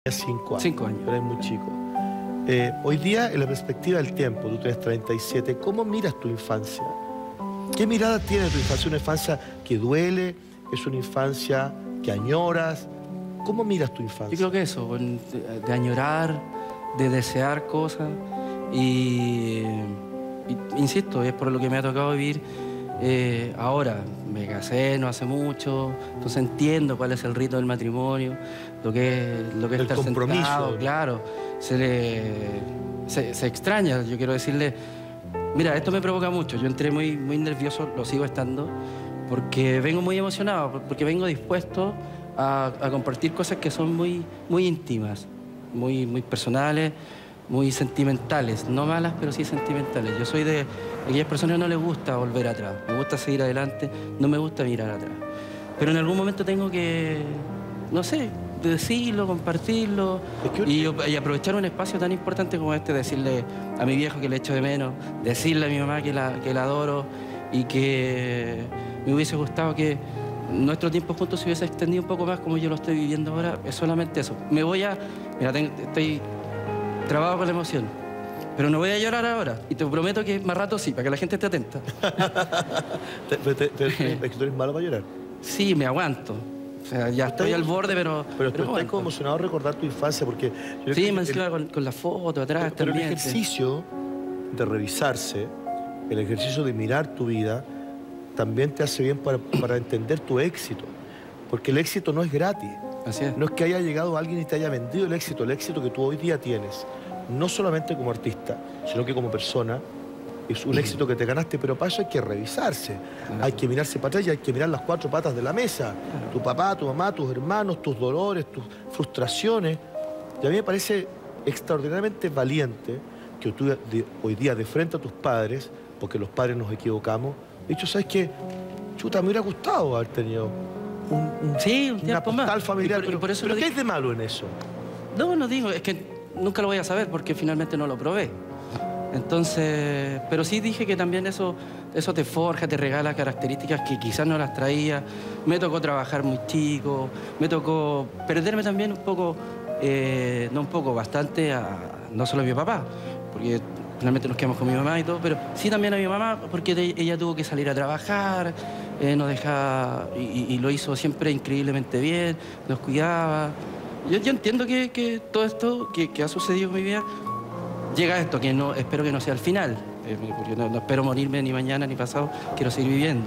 5 años. 5 años. Eres muy chico. Hoy día, en la perspectiva del tiempo, tú tienes 37, ¿cómo miras tu infancia? ¿Qué mirada tiene tu infancia? ¿Una infancia que duele? ¿Es una infancia que añoras? ¿Cómo miras tu infancia? Yo creo que eso, de añorar, de desear cosas y insisto, es por lo que me ha tocado vivir ahora. Me casé no hace mucho, entonces entiendo cuál es el rito del matrimonio, lo que es el estar compromiso. Sentado, claro, se extraña. Yo quiero decirle, mira, esto me provoca mucho, yo entré muy nervioso, lo sigo estando, porque vengo muy emocionado, porque vengo dispuesto a compartir cosas que son muy íntimas, muy personales, muy sentimentales, no malas, pero sí sentimentales. Yo soy de aquellas personas que no les gusta volver atrás, me gusta seguir adelante, no me gusta mirar atrás. Pero en algún momento tengo que, no sé, decirlo, compartirlo y aprovechar un espacio tan importante como este, decirle a mi viejo que le echo de menos, decirle a mi mamá que la adoro y que me hubiese gustado que nuestro tiempo juntos se hubiese extendido un poco más como yo lo estoy viviendo ahora. Es solamente eso. Me voy a... Mira, estoy trabado con la emoción, pero no voy a llorar ahora. Y te prometo que más rato sí, para que la gente esté atenta. ¿Es que tú eres malo para llorar? Sí, me aguanto. O sea, ya estoy al borde, pero tú estás como emocionado de recordar tu infancia, porque... Sí, me encima con la foto atrás pero también. el ejercicio de revisarse, el ejercicio de mirar tu vida, también te hace bien para entender tu éxito. Porque el éxito no es gratis. Así es. No es que haya llegado alguien y te haya vendido el éxito que tú hoy día tienes, no solamente como artista, sino que como persona, es un éxito que te ganaste, pero para eso hay que revisarse, hay que mirarse para atrás y hay que mirar las 4 patas de la mesa, tu papá, tu mamá, tus hermanos, tus dolores, tus frustraciones. Y a mí me parece extraordinariamente valiente que tú hoy día, de frente a tus padres, porque los padres nos equivocamos, de hecho, ¿sabes qué? Chuta, me hubiera gustado haber tenido un tiempo más familiar, pero ¿qué hay de malo en eso? No digo, es que nunca lo voy a saber porque finalmente no lo probé. Entonces, pero sí dije que también eso te forja, te regala características que quizás no las traía. Me tocó trabajar muy chico, me tocó perderme también un poco, no un poco, bastante, no solo a mi papá, porque finalmente nos quedamos con mi mamá y todo, pero sí también a mi mamá, porque ella tuvo que salir a trabajar, nos dejaba, y lo hizo siempre increíblemente bien, nos cuidaba. Yo entiendo que todo esto que ha sucedido en mi vida llega a esto, que no, espero que no sea el final, porque no espero morirme ni mañana ni pasado, quiero seguir viviendo.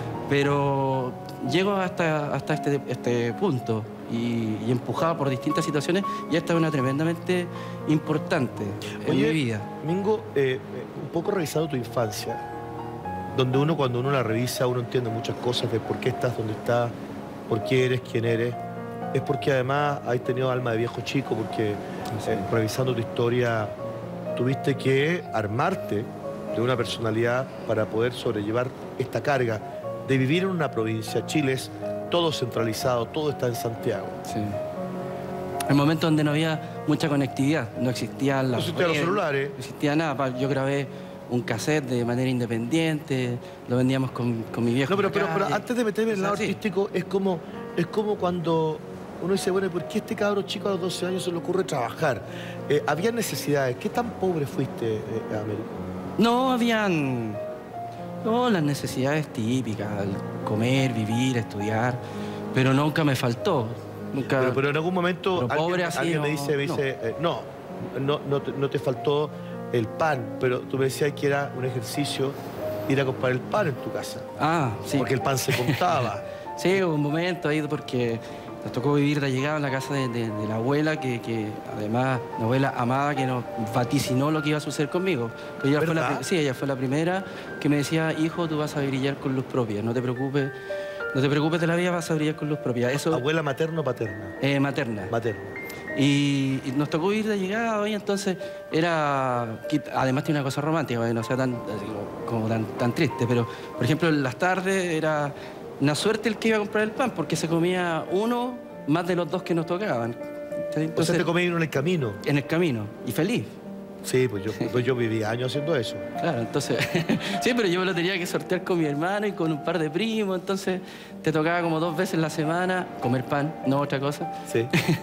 Pero llego hasta este punto y empujado por distintas situaciones, y esta es una tremendamente importante en mi vida. Mingo, un poco revisando tu infancia, donde cuando uno la revisa, uno entiende muchas cosas de por qué estás donde estás, por qué eres quien eres. Es porque además has tenido alma de viejo chico, porque revisando tu historia tuviste que armarte de una personalidad para poder sobrellevar esta carga de vivir en una provincia. Chile es todo centralizado, todo está en Santiago. Sí. El momento donde no había mucha conectividad, no existían los celulares. No existía nada. Yo grabé un cassette de manera independiente, lo vendíamos con mi viejo. No, pero antes de meterme en el lado artístico, es como cuando uno dice, bueno, ¿por qué este cabro chico a los 12 años se le ocurre trabajar? ¿Había necesidades? ¿Qué tan pobre fuiste, Américo? No, habían las necesidades típicas, comer, vivir, estudiar, pero nunca me faltó. Nunca. Pero en algún momento alguien me dice, no te faltó el pan, pero tú me decías que era un ejercicio ir a comprar el pan en tu casa. Ah, sí. Porque el pan se contaba. Sí, hubo un momento ahí porque nos tocó vivir de llegada en la casa de la abuela, que además, una abuela amada que nos vaticinó lo que iba a suceder conmigo. Ella fue la primera que me decía, hijo, tú vas a brillar con luz propia, no te preocupes de la vida, vas a brillar con luz propia. Eso, ¿Abuela materna o paterna? Materna. Materna. Y nos tocó vivir de llegada, y entonces además tiene una cosa romántica, que no sea tan triste, pero por ejemplo en las tardes era una suerte el que iba a comprar el pan, porque se comía uno más de los dos que nos tocaban. Entonces, o sea, te comías uno en el camino. En el camino, y feliz. Sí, pues yo viví años haciendo eso. Claro, entonces, sí, pero yo me lo tenía que sortear con mi hermano y con un par de primos, entonces te tocaba como 2 veces la semana comer pan, no otra cosa. Sí.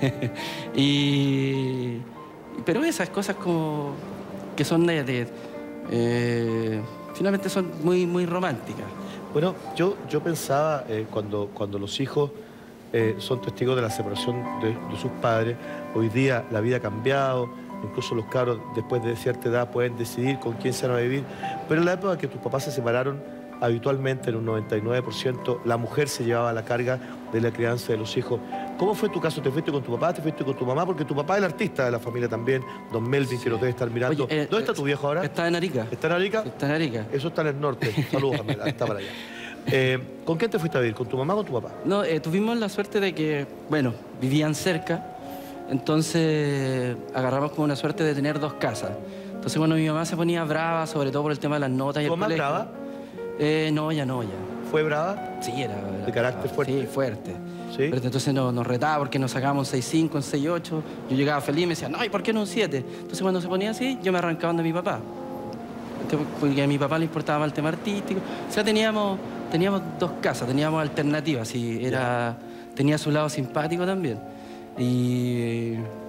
Pero esas cosas como que son finalmente son muy, muy románticas. Bueno, yo pensaba cuando los hijos son testigos de la separación de sus padres, hoy día la vida ha cambiado. Incluso los cabros después de cierta edad pueden decidir con quién se van a vivir. Pero en la época que tus papás se separaron, habitualmente en un 99% la mujer se llevaba la carga de la crianza de los hijos. ¿Cómo fue tu caso? ¿Te fuiste con tu papá? ¿Te fuiste con tu mamá? Porque tu papá es el artista de la familia también, don Melvin, que nos debe estar mirando. Oye, ¿Dónde está tu viejo ahora? Está en Arica. ¿Está en Arica? Está en Arica. Eso está en el norte. Saludos, Amela, está para allá. ¿Con quién te fuiste a vivir? ¿Con tu mamá o con tu papá? No, tuvimos la suerte de que, bueno, vivían cerca. Entonces agarramos como una suerte de tener 2 casas. Entonces cuando mi mamá se ponía brava, sobre todo por el tema de las notas y el ¿Tu mamá colegio. brava? No, ya. ¿Fue brava? Sí, era ¿De carácter fuerte? Sí, fuerte. ¿Sí? Pero entonces nos retaba porque nos sacábamos un 6.5, un 6.8. Yo llegaba feliz y me decía, no, ¿y por qué no un 7? Entonces cuando se ponía así, yo me arrancaba de mi papá. Porque a mi papá le importaba más el tema artístico. O sea, teníamos 2 casas, teníamos alternativas. Y tenía su lado simpático también. Y